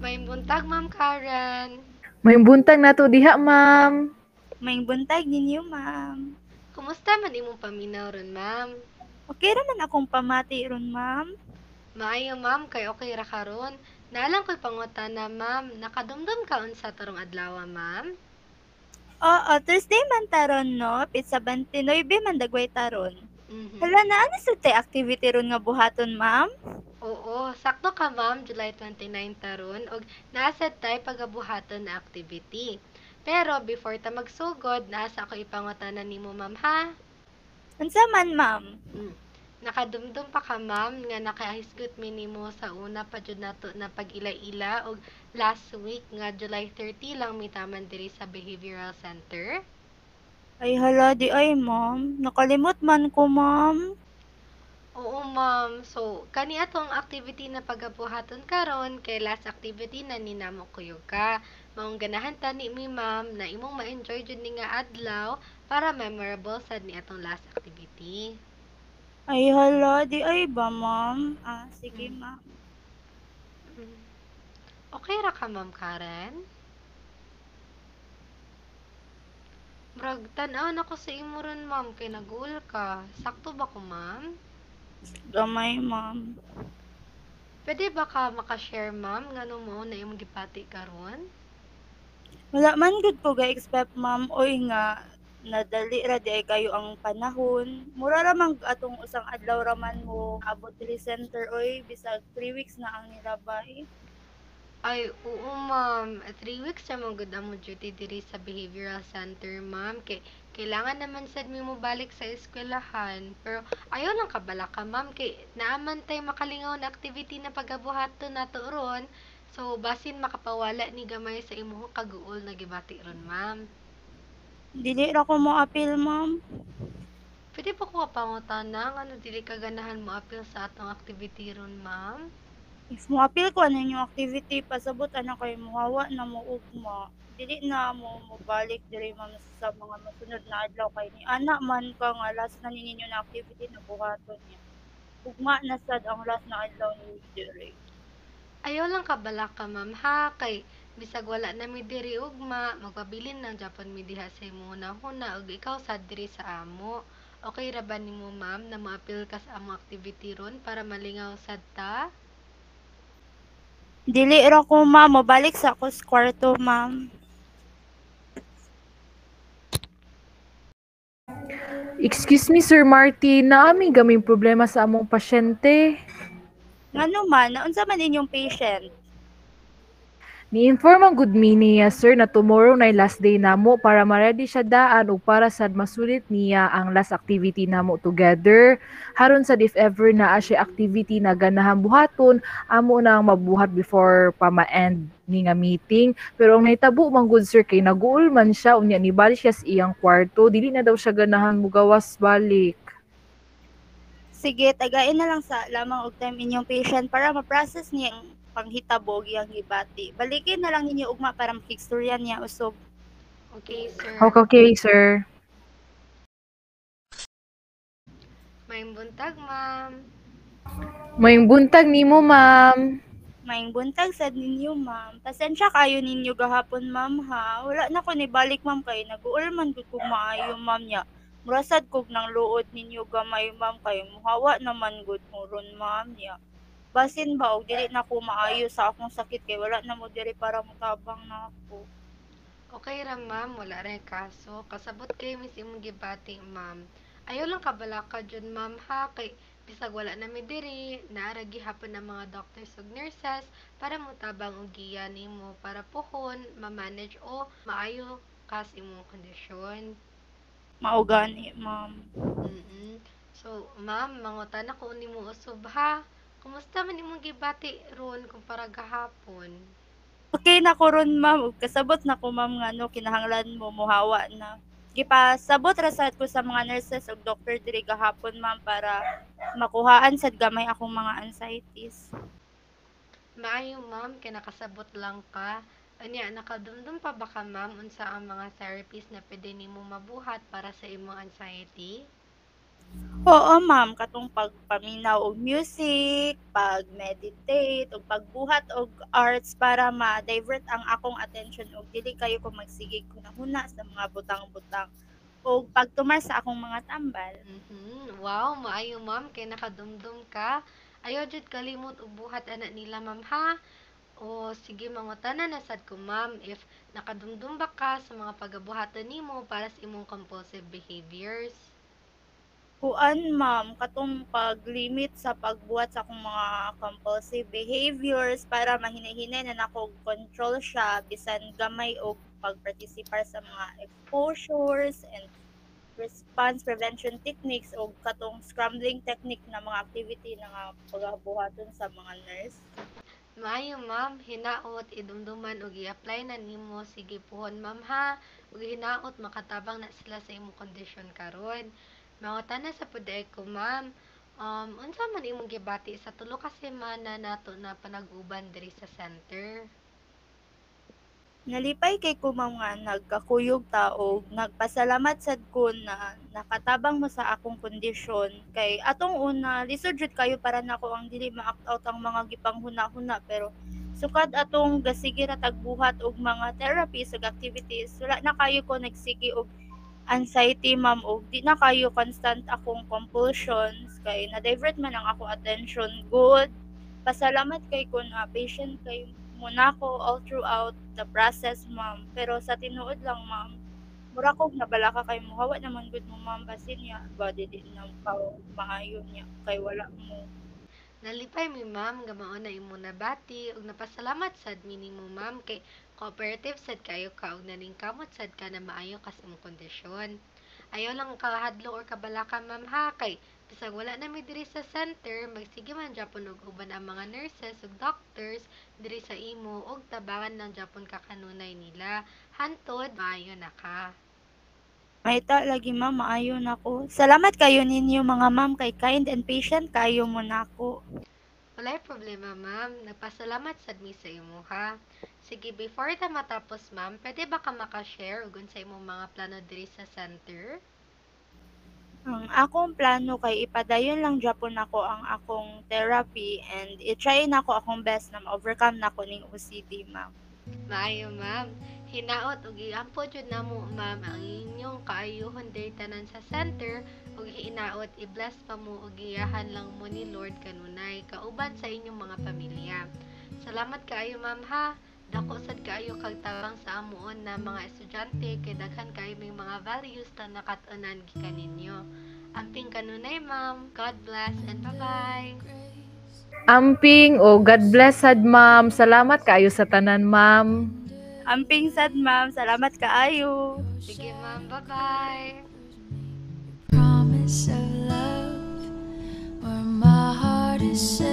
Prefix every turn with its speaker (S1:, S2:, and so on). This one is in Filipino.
S1: May buntag, Ma'am Karen.
S2: May buntag nato diha, ma'am.
S3: Maing buntag ninyo, ma'am.
S1: Kumusta man imong paminaw ron, Ma'am?
S3: Okay raman akong pamati ron, ma'am.
S1: Maayo, Ma'am, kay okay ra karon. Naalang ko'y pangutana, Ma'am. Nakadumdum ka unsa tarong adlaw, Ma'am?
S3: Oo, Thursday man taron, no? Pizza 29 man dagway taron.
S1: Mhm.
S3: Hala na, ano sa tay activity ron nga buhaton, ma'am?
S1: Oo, sakto ka, Ma'am, July 29 taron og naasad tay pagabuhaton na activity. Pero before ta magsugod, naasa ko ipangutana nimo, Ma'am, ha?
S3: Unsa man, ma'am?
S1: Mm. Nakadumdum pa ka, Ma'am, nga nakahisgot mi nimo sa una pa jud nato na pag-ila-ila og last week nga July 30 lang mitaman diri sa Behavioral Center?
S3: Ay hala, di ay, ma'am. Nakalimot man ko, ma'am.
S1: Oo, Ma'am. So, kani atong activity na pagabuhaton karon kay last activity na ninamo kuyog ka. Maong ganahan tani mi, Ma'am, na imong ma-enjoy jud ni nga adlaw para memorable sad ni atong last activity.
S3: Ay hala, di ay ba, ma'am? Sige,
S1: Mm.
S3: ma'am.
S1: Mm. Okay ra ka, Ma'am Karen? Murag tan-aw na ko sa imo ron, Ma'am, kay naguol ka. Sakto ba ko, Ma'am?
S3: Gamay, ma'am.
S1: Pwede ba ka maka-share, Ma'am, ngano mo na imong gipati karon?
S3: Wala man gud ko ga-expect, ma'am. Oy nga, nadali ra di ay kayo ang panahon. Mura ra man atong usang adlaw ra man mo abot diri center, oy. Bisag 3 weeks na ang nilabay.
S1: Ay, oo, Ma'am. 3 weeks na mong gud among duty diri sa Behavioral Center, Ma'am. Kailangan naman sad mi mo balik sa eskwelahan. Pero ayaw lang kabala ka, Ma'am, kay naaman tay makalingaw na activity na pagabuhaton nato ron. So, basin makapawala ni gamay sa imong kaguol na gibati ron, Ma'am.
S3: Dili ra ko mo apil, ma'am.
S1: Pwede po ko pangutana ano dili ka ganahan mo apil sa atong activity ron, Ma'am?
S3: If mo apil ko ano yung activity, pasabot ana kay muhawa na mo ugma. Dili na mo mobalik diri, ma'am, sa mga masunod na adlaw kay ni ana man ka nga last na ninyo na activity na buhaton niya. Ugma na sad ang last na adlaw ninyo diri.
S1: Ayaw lang kabala ka, Ma'am, ha? Kay bisag wala na mi diri ugma, magpabilin lang Japan mi diha sa imo huna ug ikaw sad diri sa amo. Okay ra ba nimo, Ma'am, na moapil ka sa among activity ron para malingaw sad ta?
S3: Dili ra ko, ma'am, mobalik sa ako sa kwarto, ma'am.
S2: Excuse me, Sir Martin, naami gaming problema sa among pasyente.
S3: Ngano man, naunsa man inyong patient?
S2: Ni-inform ang good me niya, sir, na tomorrow na last day namo para ma-ready siya daan ug para sad masulit niya ang last activity namo together. Haron sad if ever naa siya activity na ganahan buhaton, amo na ang mabuhat before pa ma-end ni nga meeting. Pero ang nahitabo man good sir kay naguol man siya unya ni balik siya sa iyang kwarto, dili na daw siya ganahan mugawas balik.
S3: Sige, tagain na lang sa lamang og time inyong patient para ma-process niya ang panghitabog iyang gibati. Balikin na lang ninyo ugma para makikstoryan niya usog.
S1: Okay, sir.
S2: Okay, sir.
S1: Maayong buntag, Ma'am.
S2: Mayong buntag nimo, ma'am.
S3: Maing buntag sad ninyo, ma'am. Pasensya kayo ninyo gahapon, ma'am, ha. Wala na ko nibalik, ma'am, kay naguol man gud kog maayo, ma'am, nya. Murasad kog nang luod ninyo gamay, ma'am, kay muhawa naman gud mo ron, ma'am, nya. Basin ba og dili na ko maayo sa akong sakit kay wala na mo diri para mutabang na ako.
S1: Okay ra, Ma'am, wala ray kaso. Kasabot kay mis imong gibati, Ma'am. Ayaw lang kabala ka jud, Ma'am, ha? Kay bisag wala na mi diri, naara gihapon ang mga doctors ug nurses para motabang og giya nimo para pohon ma-manage o maayo ka sa imong kondisyon.
S3: Mao gani, ma'am.
S1: Mm. So, Ma'am, mangutana ko nimo usab, ha? Kumusta man imong gibati ron kumpara gahapon?
S3: Okay na ko ron, ma'am, ug kasabot na ko, ma'am, nga no kinahanglan mo muhawa na. Gipasabot ra sad ko sa mga nurses ug doctor diri gahapon, ma'am, para makuhaan sad gamay akong mga anxieties.
S1: Maayo, Ma'am, kay nakasabot lang ka. Anya, nakadumdum pa ba ka, Ma'am, unsa ang mga therapies na pwede nimo mabuhat para sa imong anxiety?
S3: Oo, ma'am, katong pagpaminaw og music, pag-meditate, ug pagbuhat og arts para ma-divert ang akong attention ug dili kayo ko magsigig hunahuna sa mga butang-butang ug pagtumar sa akong mga tambal.
S1: Wow, maayo ma'am kay nakadumdum ka. Ayaw jud kalimot og buhat ana nila ma'am ha. O sige mangutanan na sad ko ma'am if nakadumdum ba ka sa mga pagabuhatan nimo para sa imong compulsive behaviors.
S3: Kuan, ma'am, katong pag-limit sa pagbuhat sa akong mga compulsive behaviors para mahinay-hinay na nako control siya bisan gamay og pagpartisipar sa mga exposures and response prevention techniques o katong scrambling technique na mga activity na nga pagabuhaton sa mga nurse.
S1: Maayo ma'am, hinaot idumduman og i-apply na nimo sige puhon ma'am ha. Ug hinaot makatabang na sila sa imong kondisyon karon. Mangutana sa pud ko ma'am. Unsa man imong gibati sa tulo ka semana nato na panag-uban diri sa center?
S3: Nalipay kay ko ma'am nga nagkakuyog ta og nagpasalamat sad ko na nakatabang mo sa akong kondisyon kay atong una lisod jud kayo para nako ang dili ma-act out ang mga gipanghuna-huna pero sukad atong gasige ra tagbuhat og mga therapies ug activities wala na kayo ko nagsige og anxiety ma'am og di na kayo constant akong compulsions kay na-divert man ang ako attention good. Pasalamat kay ko na patient kay mo nako all throughout the process ma'am. Pero sa tinuod lang ma'am, mura kog nabalaka kay mo hawa naman gud mo ma'am basin niya body di na ka maayo niya kay wala mo.
S1: Nalipay mi ma'am nga mao na imo nabati ug napasalamat sad mi nimo ma'am kay cooperative sad kayo ka ug naningkamot sad ka na maayo ka sa imong kondisyon. Ayaw lang kahadlo or kabalaka ma'am ha kay bisag wala na mi diri sa center magsige man gyapon og uban ang mga nurses ug doctors diri sa imo ug tabangan lang gyapon ka kanunay nila hantod maayo na ka.
S3: Maita lagi ma'am maayo nako. Salamat kayo ninyo mga ma'am kay kind and patient kayo mo nako.
S1: Walay problema, ma'am. Nagpasalamat sad mi sa imo, ha? Sige, before ta matapos, ma'am, pwede ba ka makashare ug sa imong mga plano diri sa center?
S3: Ang akong plano kay ipadayon lang gyapon nako ang akong therapy and i-try nako akong best na ma-overcome nako ning OCD ma'am.
S1: Maayo, ma'am. Hinaot ug iampo jud namo, ma'am, ang inyong kaayuhon diri tanan sa center ug hinaot i-bless pa mo ug giyahan lang mo ni Lord kanunay kauban sa inyong mga pamilya. Salamat kaayo, ma'am, ha. Dako sad kaayo kag tabang sa amuon na mga estudyante kay daghan kaayo may mga values na nakat-unan gikan ninyo. Amping kanunay, ma'am. God bless and bye-bye.
S2: Amping o God bless sad ma'am. Salamat kaayo sa tanan ma'am.
S3: Amping sad ma'am, salamat kaayo.
S1: Sige, ma'am. Bye-bye.
S4: Promise of love where my heart is set.